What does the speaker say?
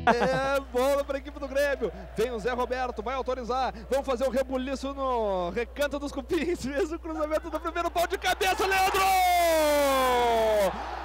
É bola para a equipe do Grêmio. Vem o Zé Roberto, vai autorizar. Vamos fazer um rebuliço no Recanto dos Cupins. Fez o cruzamento do primeiro pau de cabeça, Leandro!